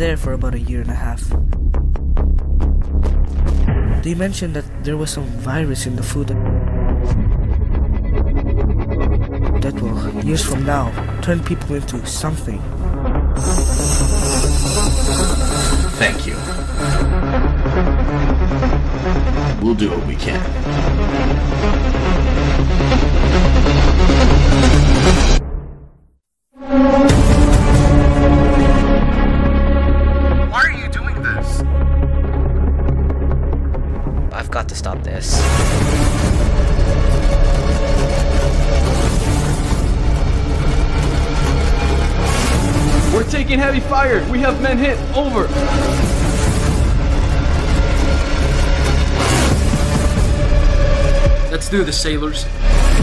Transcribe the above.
there for about a year and a half. They mentioned that there was some virus in the food that will, years from now, turn people into something. Thank you. We'll do what we can. Why are you doing this? I've got to stop this. We're taking heavy fire. We have men hit. Over. Let's do this, sailors.